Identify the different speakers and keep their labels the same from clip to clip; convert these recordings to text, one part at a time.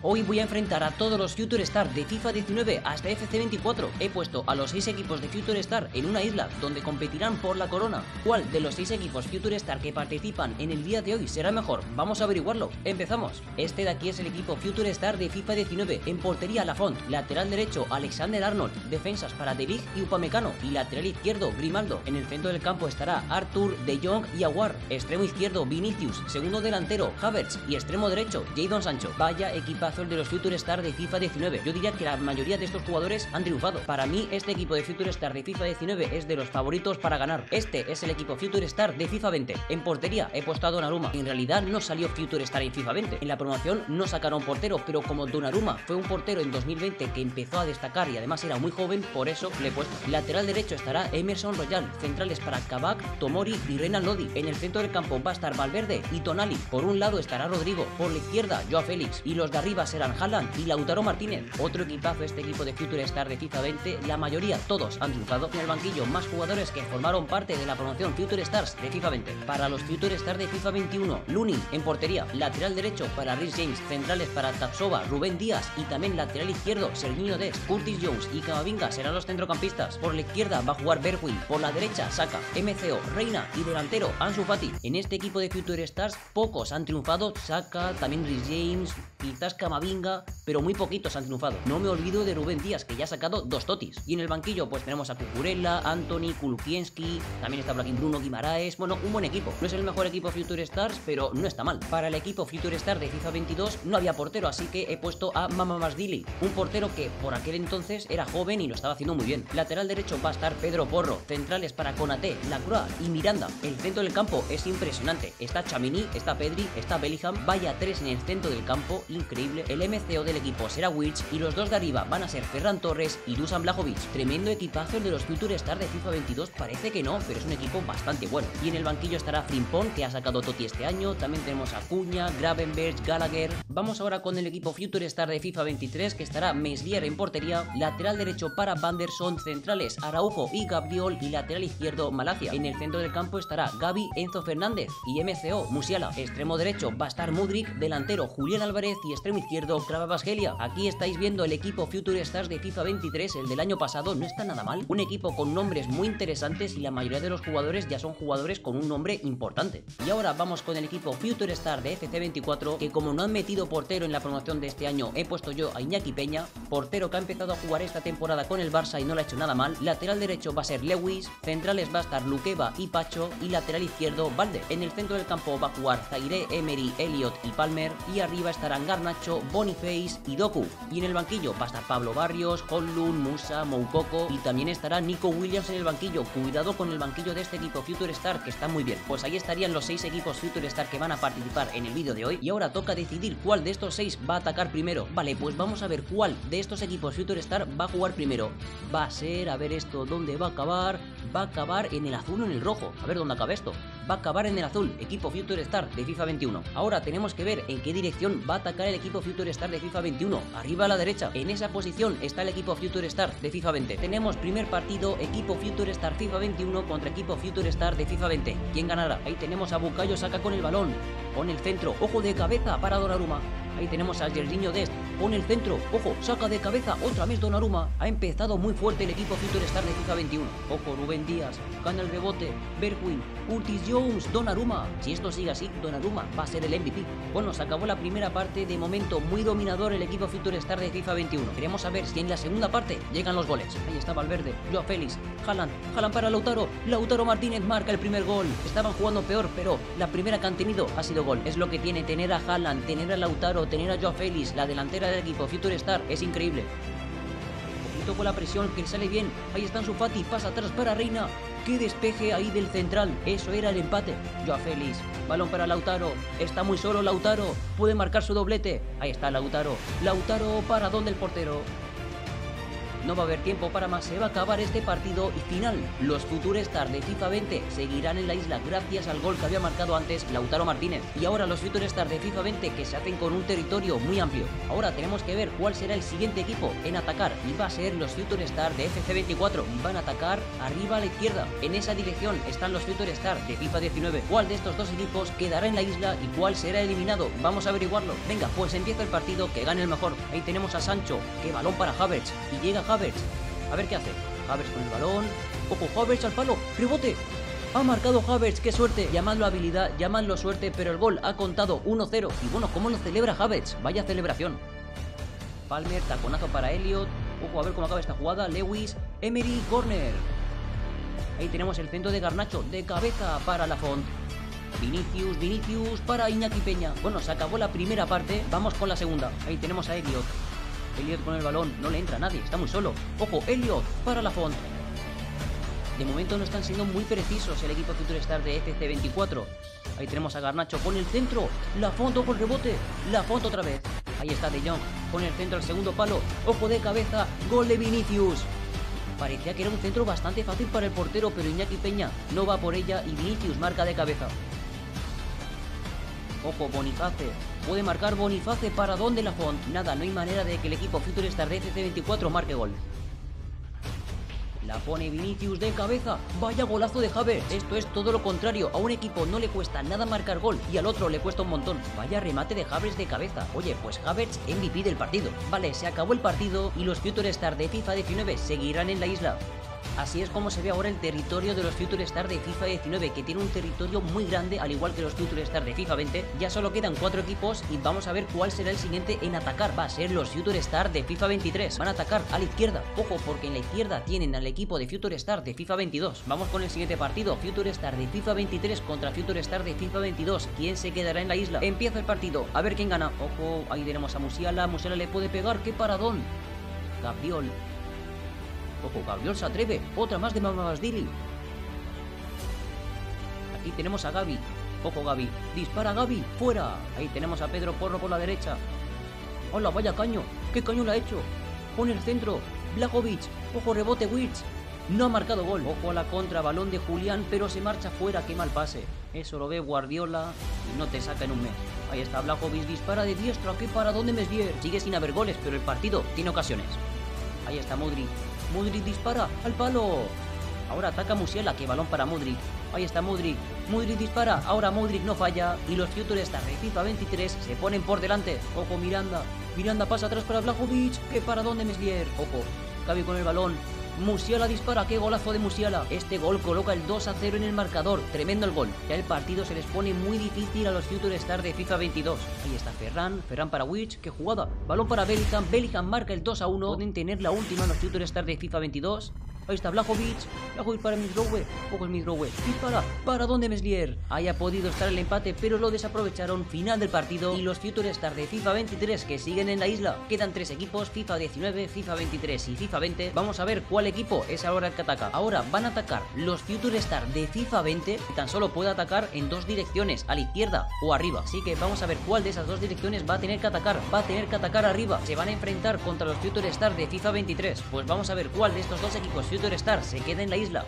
Speaker 1: Hoy voy a enfrentar a todos los Future Stars de FIFA 19 hasta FC24. He puesto a los 6 equipos de Future Star en una isla donde competirán por la corona. ¿Cuál de los 6 equipos Future Star que participan en el día de hoy será mejor? Vamos a averiguarlo. Empezamos. Este de aquí es el equipo Future Star de FIFA 19. En portería Lafont, lateral derecho Alexander Arnold, defensas para De Ligt y Upamecano y lateral izquierdo Grimaldo. En el centro del campo estará Arthur, De Jong y Aguar. Extremo izquierdo Vinicius, segundo delantero Havertz y extremo derecho Jadon Sancho. Vaya equipazo el de los Future Star de FIFA 19. Yo diría que la mayoría de estos jugadores han triunfado. Para mí este equipo de Future Star de FIFA 19 es de los favoritos para ganar. Este es el equipo Future Star de FIFA 20. En portería he puesto a Donnarumma. En realidad no salió Future Star en FIFA 20. En la promoción no sacaron portero, pero como Donnarumma fue un portero en 2020 que empezó a destacar y además era muy joven, por eso le he puesto. Lateral derecho estará Emerson Royal. Centrales para Kabak, Tomori y Renan Lodi. En el centro del campo va a estar Valverde y Tonali. Por un lado estará Rodrigo, por la izquierda Joao Félix y los de arriba serán Haaland y Lautaro Martínez. Otro equipazo este equipo de Future Star de FIFA 20, la mayoría todos han triunfado. En el banquillo más jugadores que formaron parte de la promoción Future Stars de FIFA 20. Para los Future Stars de FIFA 21, Lunin en portería, lateral derecho para Reece James, centrales para Tapsoba, Rubén Díaz y también lateral izquierdo Serginho Dest, Curtis Jones y Camavinga serán los centrocampistas. Por la izquierda va a jugar Bergwijn, por la derecha Saka, MCO, Reina y delantero Ansu Fati. En este equipo de Future Stars pocos han triunfado, Saka, también Reece James, quizás Camavinga, pero muy poquitos han triunfado. No me olvido de Rubén Díaz, que ya ha sacado 2 totis. Y en el banquillo pues tenemos a Cucurella, Anthony, Kulkienski, también está por aquí Bruno Guimaraes. Bueno, un buen equipo. No es el mejor equipo Future Stars, pero no está mal. Para el equipo Future Star de FIFA 22 no había portero, así que he puesto a Mamamashvili, un portero que por aquel entonces era joven y lo estaba haciendo muy bien. Lateral derecho va a estar Pedro Porro, centrales para Konaté, Lacroix y Miranda. El centro del campo es impresionante. Está Tchouaméni, está Pedri, está Bellingham. Vaya 3 en el centro del campo, increíble. El MCO del equipo será Wirtz y los dos de arriba van a ser Ferran Torres y Dusan Vlahovic. Tremendo equipazo el de los Future Star de FIFA 22, parece que no, pero es un equipo bastante bueno. Y en el banquillo estará Frimpong, que ha sacado Totti este año. También tenemos a Cunha, Gravenberch, Gallagher. Vamos ahora con el equipo Future Star de FIFA 23, que estará Meslier en portería, lateral derecho para Vanderson, centrales Araujo y Gabriel y lateral izquierdo Malacia. En el centro del campo estará Gavi, Enzo Fernández y MCO Musiala. Extremo derecho va a estar Mudryk, delantero Julián Álvarez y extremo izquierdo Kvaratskhelia. Aquí estáis viendo el equipo Future Stars de FIFA 23, el del año pasado, no está nada mal. Un equipo con nombres muy interesantes y la mayoría de los jugadores ya son jugadores con un nombre importante. Y ahora vamos con el equipo Future Star de FC24, que como no han metido portero en la promoción de este año, he puesto yo a Iñaki Peña, portero que ha empezado a jugar esta temporada con el Barça y no le ha hecho nada mal. Lateral derecho va a ser Lewis, centrales va a estar Luqueba y Pacho y lateral izquierdo Valde. En el centro del campo va a jugar Zaire, Emery, Elliot y Palmer y arriba estarán Garnacho, Boniface y Doku. Y en el banquillo va a estar Pablo Barrios, Honlun, Musa, Moukoko y también estará Nico Williams en el banquillo. Cuidado con el banquillo de este equipo Future Star, que está muy bien. Pues ahí estarían los 6 equipos Future Star que van a participar en el vídeo de hoy. Y ahora toca decidir cuál de estos 6 va a atacar primero. Vale, pues vamos a ver cuál de estos equipos Future Star va a jugar primero. Va a ser, a ver esto, ¿dónde va a acabar? Va a acabar en el azul o en el rojo. A ver dónde acaba esto. Va a acabar en el azul, equipo Future Star de FIFA 21. Ahora tenemos que ver en qué dirección va a atacar el equipo Future Star de FIFA 21. Arriba a la derecha, en esa posición está el equipo Future Star de FIFA 20. Tenemos primer partido, equipo Future Star FIFA 21 contra equipo Future Star de FIFA 20. ¿Quién ganará? Ahí tenemos a Bukayo Saka con el balón, con el centro, ojo de cabeza para Donnarumma. Ahí tenemos a Serginho Dest, con el centro, ojo, saca de cabeza, otra vez Donnarumma. Ha empezado muy fuerte el equipo Future Star de FIFA 21. Ojo, Rubén Díaz, gana el rebote, Bergwijn, Curtis Jones, Donnarumma. Si esto sigue así, Donnarumma va a ser el MVP. Bueno, se acabó la primera parte, de momento muy dominador el equipo Future Star de FIFA 21. Queremos saber si en la segunda parte llegan los goles. Ahí está Valverde, Joao Félix, Haaland para Lautaro, Lautaro Martínez marca el primer gol. Estaban jugando peor, pero la primera que han tenido ha sido gol. Es lo que tiene tener a Haaland, tener a Lautaro, tener a Joao Félix, la delantera del equipo Future Star, es increíble. Poquito con la presión, que le sale bien. Ahí está Ansu Fati, pasa atrás para Reina. ¡Qué despeje ahí del central! Eso era el empate. Joao Félix, balón para Lautaro. Está muy solo Lautaro, puede marcar su doblete. Ahí está Lautaro. Lautaro para donde el portero. no va a haber tiempo para más, se va a acabar este partido y final. Los Future Stars de FIFA 20 seguirán en la isla gracias al gol que había marcado antes Lautaro Martínez. Y ahora los Future Stars de FIFA 20 que se hacen con un territorio muy amplio. Ahora tenemos que ver cuál será el siguiente equipo en atacar y va a ser los Future Stars de FC24. Van a atacar arriba a la izquierda. En esa dirección están los Future Stars de FIFA 19. ¿Cuál de estos dos equipos quedará en la isla y cuál será eliminado? Vamos a averiguarlo. Venga, pues empieza el partido, que gane el mejor. Ahí tenemos a Sancho, que balón para Havertz y llega Havertz. A ver qué hace. Havertz con el balón. Ojo, Havertz al palo. Rebote. Ha marcado Havertz, qué suerte. Llamadlo habilidad, llamadlo suerte, pero el gol ha contado 1-0. Y bueno, ¿cómo lo celebra Havertz? Vaya celebración. Palmer, taconazo para Elliot. Ojo, a ver cómo acaba esta jugada. Lewis, Emery, corner. Ahí tenemos el centro de Garnacho, de cabeza para Lafont. Vinicius para Iñaki Peña. Bueno, se acabó la primera parte, vamos con la segunda. Ahí tenemos a Elliot. Elliot con el balón, no le entra a nadie, está muy solo. Ojo, Elliot para Lafont. De momento no están siendo muy precisos el equipo Future Star de FC24. Ahí tenemos a Garnacho con el centro. Lafont, ojo el rebote. Lafont otra vez. Ahí está De Jong con el centro al segundo palo. Ojo de cabeza, gol de Vinicius. Parecía que era un centro bastante fácil para el portero, pero Iñaki Peña no va por ella y Vinicius marca de cabeza. Ojo, Boniface. Puede marcar Boniface para donde Lafont. Nada, no hay manera de que el equipo Future Star de FC24 marque gol. La pone Vinicius de cabeza. Vaya golazo de Havertz. Esto es todo lo contrario. A un equipo no le cuesta nada marcar gol y al otro le cuesta un montón. Vaya remate de Havertz de cabeza. Oye, pues Havertz MVP del partido. Vale, se acabó el partido y los Future Star de FIFA 19 seguirán en la isla. Así es como se ve ahora el territorio de los Future Star de FIFA 19, que tiene un territorio muy grande, al igual que los Future Star de FIFA 20. Ya solo quedan 4 equipos y vamos a ver cuál será el siguiente en atacar. Va a ser los Future Star de FIFA 23. Van a atacar a la izquierda. Ojo, porque en la izquierda tienen al equipo de Future Star de FIFA 22. Vamos con el siguiente partido. Future Star de FIFA 23 contra Future Star de FIFA 22. ¿Quién se quedará en la isla? Empieza el partido. A ver quién gana. Ojo, ahí tenemos a Musiala. Musiala le puede pegar. ¡Qué paradón! Gabriel. Ojo, Gabriel se atreve. Otra más de Mamabasdili. Aquí tenemos a Gavi. Ojo, Gavi. Dispara Gavi. Fuera. Ahí tenemos a Pedro Porro por la derecha. Hola, vaya caño. ¿Qué caño le ha hecho? Pone el centro. Blajovic. Ojo, rebote Wirtz. No ha marcado gol. Ojo a la contra. Balón de Julián, pero se marcha fuera. Qué mal pase. Eso lo ve Guardiola y no te saca en un mes. Ahí está Blajovic. Dispara de diestra. ¿Qué para dónde Meslier? Sigue sin haber goles, pero el partido tiene ocasiones. Ahí está Modric. Modric dispara al palo. Ahora ataca Musiala, que balón para Modric. Ahí está Modric. Modric dispara. Ahora Modric no falla. Y los Future Stars de FIFA 23 se ponen por delante. Ojo, Miranda. Miranda pasa atrás para Blajovic. Que para dónde Meslier. Ojo. Gavi con el balón. Musiala dispara, qué golazo de Musiala. Este gol coloca el 2-0 en el marcador. Tremendo el gol. Ya el partido se les pone muy difícil a los Future Stars de FIFA 22. Ahí está Ferran para Wirtz, qué jugada. Balón para Bellingham, Bellingham marca el 2-1. Pueden tener la última los Future Stars de FIFA 22. Ahí está Blajovic para Mitrowe. Ojo el Mitrowe. Dispara. ¿Para dónde Meslier? Ahí ha podido estar el empate, pero lo desaprovecharon. Final del partido. Y los Future Stars de FIFA 23 que siguen en la isla. Quedan 3 equipos: FIFA 19, FIFA 23 y FIFA 20. Vamos a ver cuál equipo es ahora el que ataca. Ahora van a atacar los Future Stars de FIFA 20. Y tan solo puede atacar en 2 direcciones: a la izquierda o arriba. Así que vamos a ver cuál de esas 2 direcciones va a tener que atacar. Va a tener que atacar arriba. Se van a enfrentar contra los Future Stars de FIFA 23. Pues vamos a ver cuál de estos 2 equipos Future Star se queda en la isla.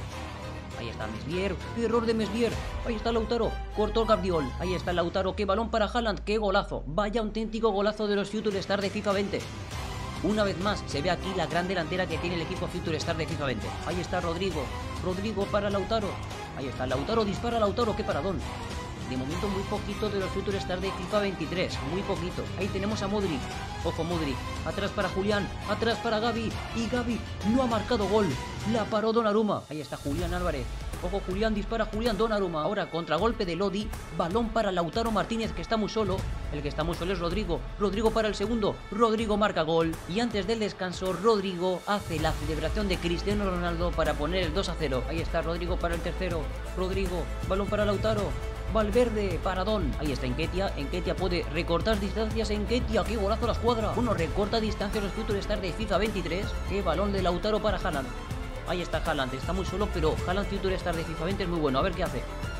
Speaker 1: Ahí está Meslier, error de Meslier. Ahí está Lautaro, cortó el Gabriel. Ahí está Lautaro, qué balón para Haaland, qué golazo. Vaya auténtico golazo de los Future Star de FIFA 20. Una vez más se ve aquí la gran delantera que tiene el equipo Future Star de FIFA 20. Ahí está Rodrigo, Rodrigo para Lautaro. Ahí está Lautaro, dispara Lautaro, qué paradón. De momento muy poquito de los Future Stars de FIFA 23, muy poquito. Ahí tenemos a Modric. Ojo Modric. Atrás para Julián, atrás para Gavi. Y Gavi no ha marcado gol. La paró Donnarumma. Ahí está Julián Álvarez. Ojo Julián, dispara Julián Donnarumma. Ahora contragolpe de Lodi. Balón para Lautaro Martínez, que está muy solo. El que está muy solo es Rodrigo. Rodrigo para el segundo. Rodrigo marca gol. Y antes del descanso, Rodrigo hace la celebración de Cristiano Ronaldo para poner el 2-0. Ahí está Rodrigo para el tercero. Rodrigo, balón para Lautaro. Valverde, paradón. Ahí está Nketiah. Nketiah puede recortar distancias. Nketiah, qué golazo la escuadra. Bueno, recorta distancias los Future Stars de FIFA 23. Qué balón de Lautaro para Haaland. Ahí está Haaland, está muy solo, pero Haaland Future Stars de FIFA 20 es muy bueno. A ver qué hace.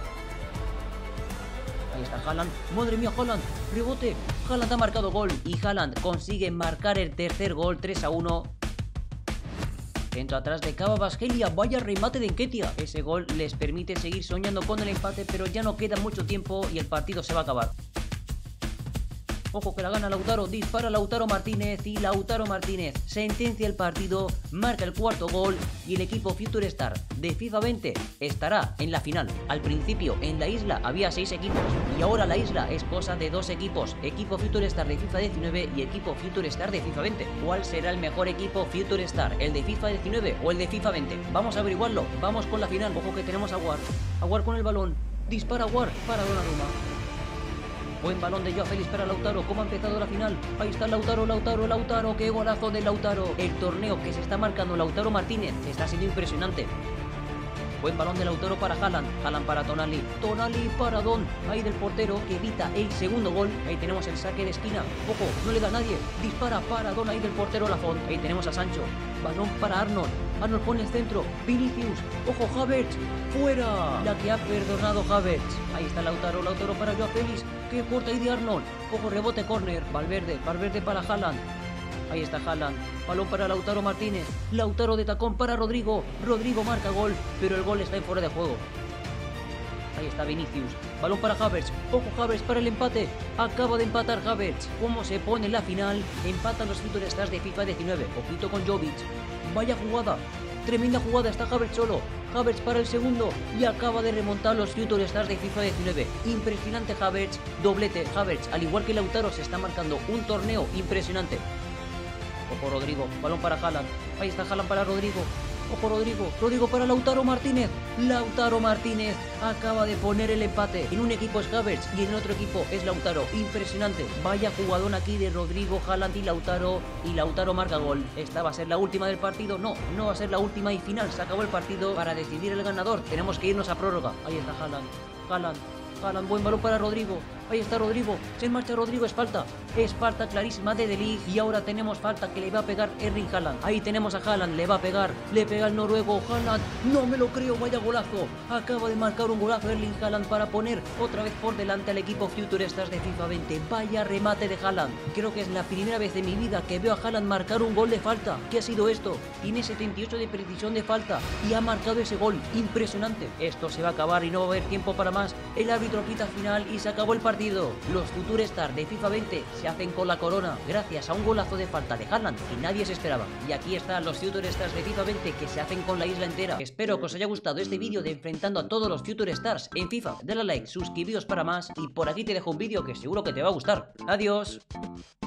Speaker 1: Ahí está Haaland. Madre mía, Haaland. Rebote. Haaland ha marcado gol. Y Haaland consigue marcar el tercer gol, 3-1. Centro atrás de Cava Vasgelia, vaya remate de Nketiah. Ese gol les permite seguir soñando con el empate, pero ya no queda mucho tiempo y el partido se va a acabar. Ojo que la gana Lautaro, dispara Lautaro Martínez y Lautaro Martínez sentencia el partido, marca el cuarto gol y el equipo Future Star de FIFA 20 estará en la final. Al principio en la isla había 6 equipos y ahora la isla es cosa de 2 equipos, equipo Future Star de FIFA 19 y equipo Future Star de FIFA 20. ¿Cuál será el mejor equipo Future Star, el de FIFA 19 o el de FIFA 20? Vamos a averiguarlo, vamos con la final. Ojo que tenemos a War con el balón, dispara War para Donnarumma. Buen balón de Joao Félix para Lautaro. ¿Cómo ha empezado la final? Ahí está Lautaro. ¡Qué golazo de Lautaro! El torneo que se está marcando Lautaro Martínez está siendo impresionante. Buen balón de Lautaro para Haaland. Haaland para Tonali. Tonali para Don. Ahí del portero que evita el segundo gol. Ahí tenemos el saque de esquina. Ojo, no le da a nadie. Dispara para Don. Ahí del portero Lafont. Ahí tenemos a Sancho. Balón para Arnold. Arnold pone el centro. Vinicius. Ojo, Havertz. ¡Fuera! La que ha perdonado Havertz. Ahí está Lautaro para Joao Félix. ¡Qué corta ahí de Arnold! Ojo, rebote, córner. Valverde para Haaland. Ahí está Haaland. Balón para Lautaro Martínez. Lautaro de tacón para Rodrigo. Rodrigo marca gol, pero el gol está en fuera de juego. Ahí está Vinicius. Balón para Havertz. Ojo, Havertz para el empate. Acaba de empatar Havertz. ¿Cómo se pone en la final? Empatan los Future Stars de FIFA 19. Ojito con Jovic. Vaya jugada. Tremenda jugada. Está Havertz solo. Havertz para el segundo y acaba de remontar los Future Stars de FIFA 19. Impresionante Havertz. Doblete Havertz. Al igual que Lautaro se está marcando un torneo impresionante. Ojo Rodrigo, balón para Haaland. Ahí está Haaland para Rodrigo. Ojo Rodrigo, Rodrigo para Lautaro Martínez. Lautaro Martínez acaba de poner el empate. En un equipo es Havertz y en el otro equipo es Lautaro. Impresionante. Vaya jugadón aquí de Rodrigo, Haaland y Lautaro marca gol. ¿Esta va a ser la última del partido? No, no va a ser la última y final. Se acabó el partido para decidir el ganador. Tenemos que irnos a prórroga. Ahí está Haaland, buen balón para Rodrigo. Ahí está Rodrigo. Se marcha Rodrigo, es falta. Es falta clarísima de Ligt. Y ahora tenemos falta que le va a pegar Erling Haaland. Ahí tenemos a Haaland, le va a pegar. Le pega el noruego. Haaland, no me lo creo, vaya golazo. Acaba de marcar un golazo Erling Haaland para poner otra vez por delante al equipo Future Stars de FIFA 20. Vaya remate de Haaland. Creo que es la primera vez de mi vida que veo a Haaland marcar un gol de falta. ¿Qué ha sido esto? Tiene 78 de precisión de falta y ha marcado ese gol. Impresionante. Esto se va a acabar y no va a haber tiempo para más. El árbitro pita final y se acabó el partido. Los Future Stars de FIFA 20 se hacen con la corona gracias a un golazo de falta de Haaland que nadie se esperaba. Y aquí están los Future Stars de FIFA 20 que se hacen con la isla entera. Espero que os haya gustado este vídeo de enfrentando a todos los Future Stars en FIFA. Dale a like, suscribíos para más y por aquí te dejo un vídeo que seguro que te va a gustar. ¡Adiós!